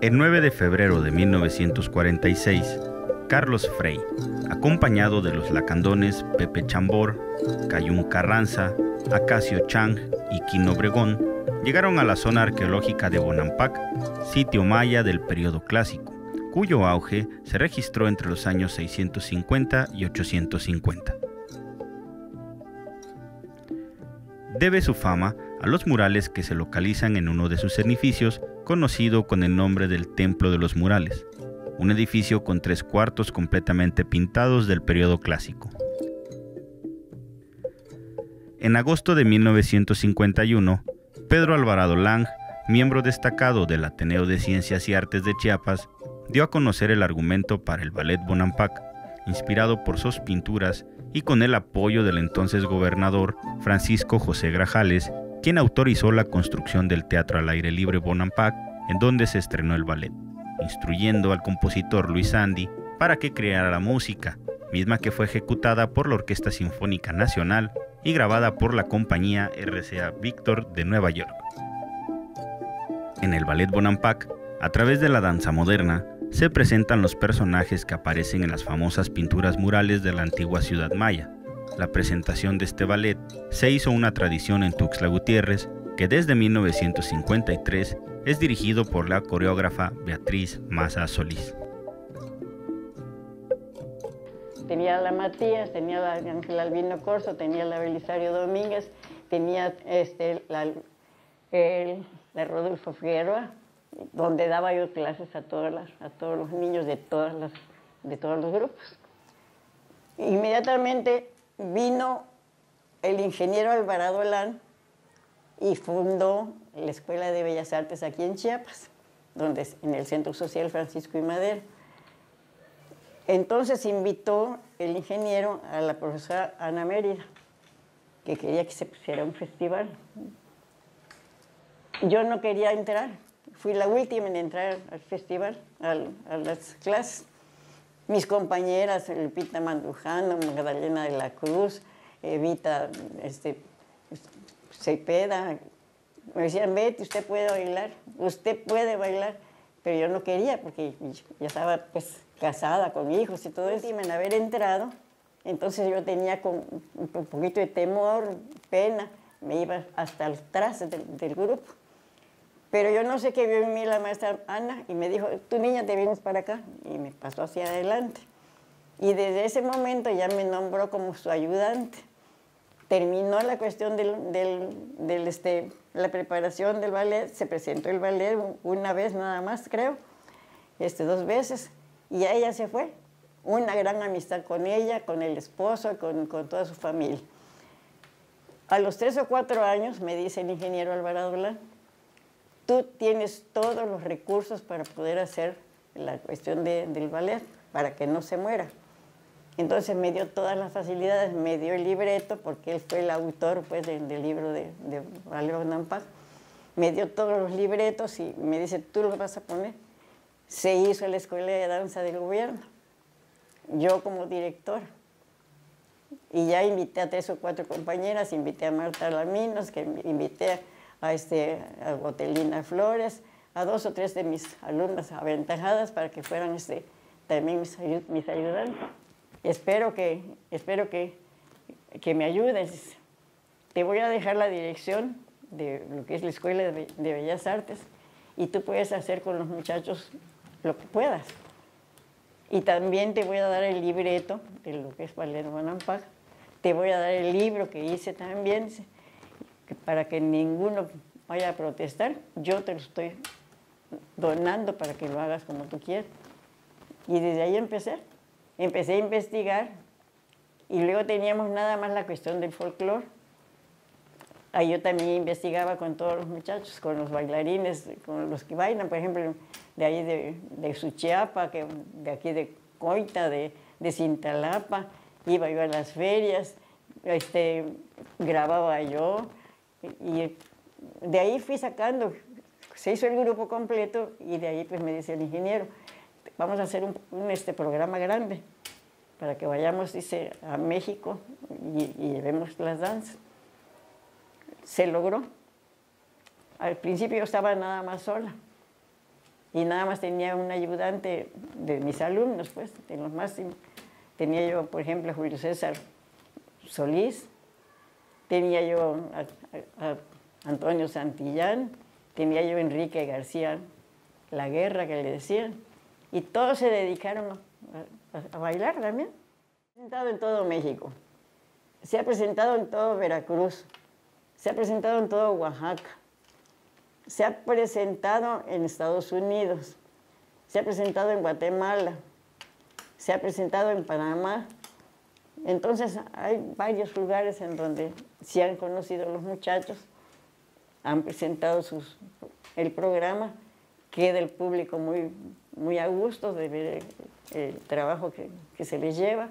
El 9 de febrero de 1946, Carlos Frei, acompañado de los lacandones Pepe Chambor, Cayún Carranza, Acacio Chang y Quino Obregón, llegaron a la zona arqueológica de Bonampak, sitio maya del período clásico, cuyo auge se registró entre los años 650 y 850. Debe su fama a los murales que se localizan en uno de sus edificios, conocido con el nombre del Templo de los Murales, un edificio con 3 cuartos completamente pintados del período clásico. En agosto de 1951, Pedro Alvarado Lang, miembro destacado del Ateneo de Ciencias y Artes de Chiapas, dio a conocer el argumento para el Ballet Bonampak, inspirado por sus pinturas y con el apoyo del entonces gobernador Francisco José Grajales, quien autorizó la construcción del Teatro al Aire Libre Bonampak, en donde se estrenó el ballet, instruyendo al compositor Luis Sandy para que creara la música, misma que fue ejecutada por la Orquesta Sinfónica Nacional y grabada por la compañía RCA Victor de Nueva York. En el Ballet Bonampak, a través de la danza moderna, se presentan los personajes que aparecen en las famosas pinturas murales de la antigua ciudad maya. La presentación de este ballet se hizo una tradición en Tuxtla Gutiérrez, que desde 1953 es dirigido por la coreógrafa Beatriz Maza Solís. Tenía la Matías, tenía la Ángela Albino Corso, tenía la Belisario Domínguez, tenía la Rodolfo Figueroa, donde daba yo clases a todos los niños de todos los grupos. Inmediatamente vino el ingeniero Alvarado Lang y fundó la Escuela de Bellas Artes aquí en Chiapas, en el Centro Social Francisco I. Madero. Entonces invitó el ingeniero a la profesora Ana Mérida, que quería que se pusiera un festival. Yo no quería entrar. Fui la última en entrar al festival, a las clases. Mis compañeras, Lupita Mandujano, Magdalena de la Cruz, Evita Cepeda, me decían, Betty, usted puede bailar. Pero yo no quería porque ya estaba pues casada con hijos y todo eso. Y en haber entrado, entonces yo tenía con un poquito de temor, pena, me iba hasta atrás del grupo. Pero yo no sé qué vio en mí la maestra Ana y me dijo, tu niña te vienes para acá, y me pasó hacia adelante. Y desde ese momento ya me nombró como su ayudante. Terminó la cuestión la preparación del ballet, se presentó el ballet una vez nada más, creo, 2 veces, y ella se fue. Una gran amistad con ella, con el esposo, con toda su familia. A los 3 o 4 años me dice el ingeniero Alvarado Blanc, tú tienes todos los recursos para poder hacer la cuestión del ballet, para que no se muera. Entonces me dio todas las facilidades, me dio el libreto, porque él fue el autor pues, del libro de Ballet Bonampak. Me dio todos los libretos y me dice, tú los vas a poner. Se hizo la escuela de danza del gobierno, yo como directora. Y ya invité a 3 o 4 compañeras, invité a Marta Laminos, que invité a Gotelina Flores, a 2 o 3 de mis alumnas aventajadas para que fueran también mis ayudantes. Espero que me ayudes. Te voy a dejar la dirección de lo que es la Escuela de Bellas Artes y tú puedes hacer con los muchachos lo que puedas. Y también te voy a dar el libreto de lo que es Ballet Bonampak. Te voy a dar el libro que hice también, para que ninguno vaya a protestar. Yo te lo estoy donando para que lo hagas como tú quieras. Y desde ahí empecé a investigar y luego teníamos nada más la cuestión del folclore. Ahí yo también investigaba con todos los muchachos, con los bailarines, con los que bailan, por ejemplo, de ahí de Suchiapa, de aquí de Coita, de Cintalapa. Iba yo a las ferias, grababa yo y de ahí fui sacando. Se hizo el grupo completo y de ahí pues me dice el ingeniero, vamos a hacer un programa grande para que vayamos, dice, a México y llevemos las danzas. Se logró. Al principio yo estaba nada más sola. y nada más tenía un ayudante de mis alumnos, pues, de los máximos. Tenía yo, por ejemplo, a Julio César Solís, tenía yo a Antonio Santillán, tenía yo a Enrique García La Guerra, que le decían, y todos se dedicaron a bailar también. Se ha presentado en todo México, se ha presentado en todo Veracruz, se ha presentado en todo Oaxaca, se ha presentado en Estados Unidos, se ha presentado en Guatemala, se ha presentado en Panamá. Entonces hay varios lugares en donde se han conocido los muchachos, han presentado el programa, queda el público muy a gusto de ver el trabajo que se les lleva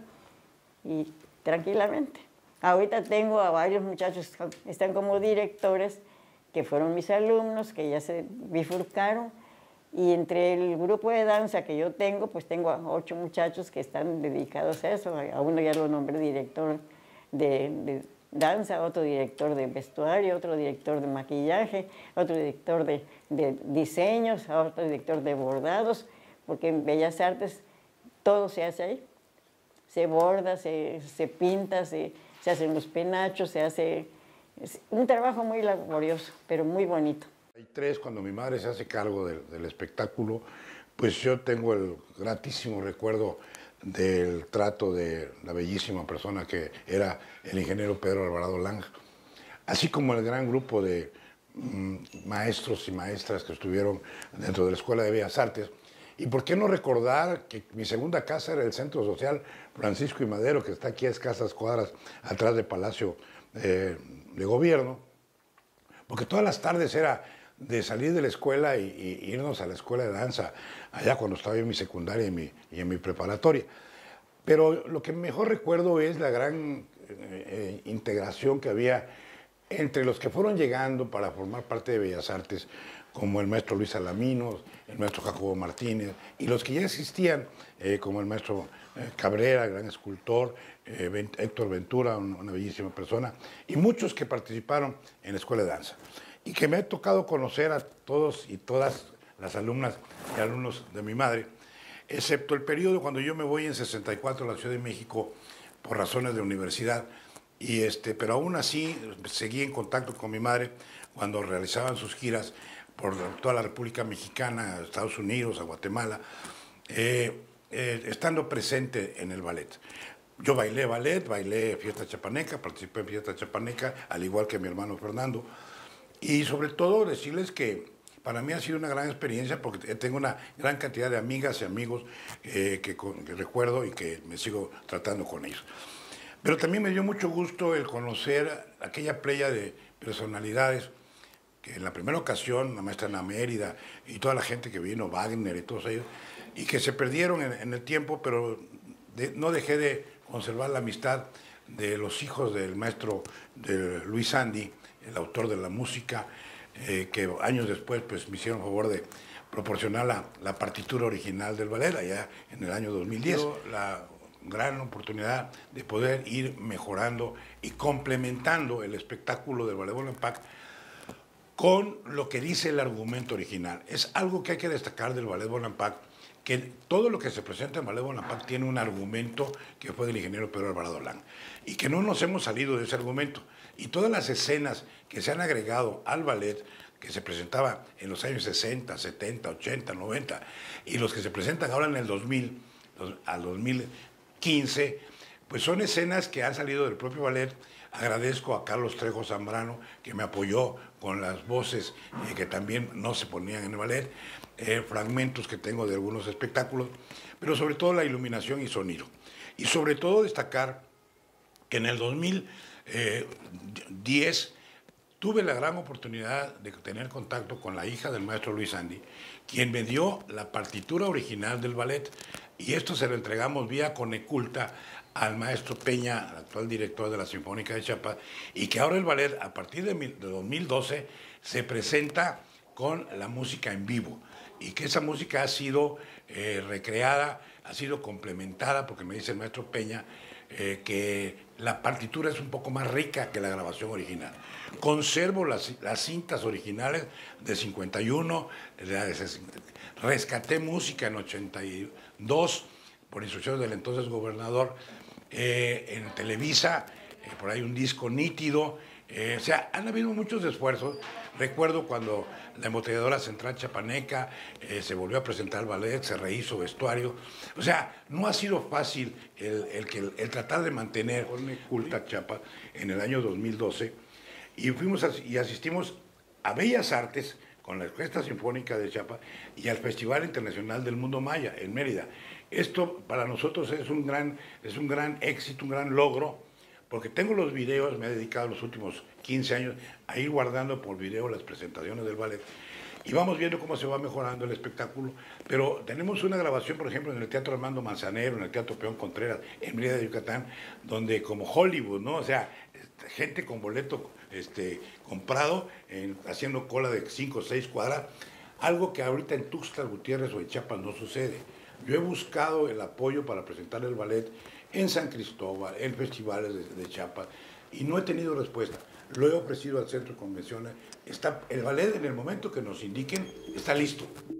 y tranquilamente. Ahorita tengo a varios muchachos que están como directores, que fueron mis alumnos, que ya se bifurcaron, y entre el grupo de danza que yo tengo, pues tengo a 8 muchachos que están dedicados a eso. A uno ya lo nombré director de danza, otro director de vestuario, otro director de maquillaje, otro director de diseños, otro director de bordados, porque en Bellas Artes todo se hace ahí. Se borda, se pinta, se hacen los penachos, se hace... Es un trabajo muy laborioso, pero muy bonito. Cuando mi madre se hace cargo del espectáculo, pues yo tengo el gratísimo recuerdo del trato de la bellísima persona que era el ingeniero Pedro Alvarado Lang, así como el gran grupo de maestros y maestras que estuvieron dentro de la Escuela de Bellas Artes. Y por qué no recordar que mi segunda casa era el Centro Social Francisco y Madero, que está aquí a escasas cuadras atrás del Palacio de Gobierno, porque todas las tardes era de salir de la escuela y irnos a la escuela de danza, allá cuando estaba yo en mi secundaria y en mi preparatoria. Pero lo que mejor recuerdo es la gran integración que había entre los que fueron llegando para formar parte de Bellas Artes, como el maestro Luis Alaminos, el maestro Jacobo Martínez, y los que ya existían, como el maestro Cabrera, gran escultor, Héctor Ventura, una bellísima persona, y muchos que participaron en la Escuela de Danza. Y que me ha tocado conocer a todos y todas las alumnas y alumnos de mi madre, excepto el periodo cuando yo me voy en 64 a la Ciudad de México por razones de universidad, pero aún así seguí en contacto con mi madre cuando realizaban sus giras por toda la República Mexicana, a Estados Unidos, a Guatemala, estando presente en el ballet. Yo bailé ballet, bailé fiesta chapaneca, participé en fiesta chapaneca, al igual que mi hermano Fernando. Y sobre todo decirles que para mí ha sido una gran experiencia porque tengo una gran cantidad de amigas y amigos que recuerdo y que me sigo tratando con ellos. Pero también me dio mucho gusto el conocer aquella playa de personalidades que en la primera ocasión, la maestra Ana Mérida y toda la gente que vino, Wagner y todos ellos, y que se perdieron en el tiempo, pero no dejé de conservar la amistad de los hijos del maestro de Luis Sandy, el autor de la música, que años después pues, me hicieron favor de proporcionar la partitura original del ballet, allá en el año 2010. La gran oportunidad de poder ir mejorando y complementando el espectáculo del Ballet Bonampak con lo que dice el argumento original. Es algo que hay que destacar del Ballet Bonampak, que todo lo que se presenta en Ballet Bonampak tiene un argumento que fue del ingeniero Pedro Alvarado Lang, y que no nos hemos salido de ese argumento. Y todas las escenas que se han agregado al ballet, que se presentaba en los años 60, 70, 80, 90, y los que se presentan ahora en el 2000, al 2015, pues son escenas que han salido del propio ballet. Agradezco a Carlos Trejo Zambrano, que me apoyó con las voces que también no se ponían en el ballet, fragmentos que tengo de algunos espectáculos, pero sobre todo la iluminación y sonido. Y sobre todo destacar que en el 2010 tuve la gran oportunidad de tener contacto con la hija del maestro Luis Sandy, quien me dio la partitura original del ballet, y esto se lo entregamos vía Coneculta al maestro Peña, el actual director de la Sinfónica de Chiapas, y que ahora el ballet, a partir de 2012, se presenta con la música en vivo, y que esa música ha sido recreada, ha sido complementada, porque me dice el maestro Peña, que la partitura es un poco más rica que la grabación original. Conservo las cintas originales de 51, rescaté música en 82 por instrucciones del entonces gobernador, en Televisa, por ahí un disco nítido. O sea, han habido muchos esfuerzos. Recuerdo cuando la embotelladora Central Chiapaneca se volvió a presentar al ballet, se rehizo vestuario. O sea, no ha sido fácil el tratar de mantener culta Chiapas en el año 2012. Y y asistimos a Bellas Artes con la Orquesta Sinfónica de Chiapas y al Festival Internacional del Mundo Maya en Mérida. Esto para nosotros es un gran éxito, un gran logro, porque tengo los videos, me he dedicado los últimos 15 años a ir guardando por video las presentaciones del ballet y vamos viendo cómo se va mejorando el espectáculo. Pero tenemos una grabación, por ejemplo, en el Teatro Armando Manzanero, en el Teatro Peón Contreras, en Mérida de Yucatán, donde como Hollywood, ¿no? O sea, gente con boleto comprado, haciendo cola de 5 o 6 cuadras, algo que ahorita en Tuxtla Gutiérrez o en Chiapas no sucede. Yo he buscado el apoyo para presentar el ballet en San Cristóbal, en festivales de Chiapas, y no he tenido respuesta. Lo he ofrecido al centro de convenciones. El ballet, en el momento que nos indiquen, está listo.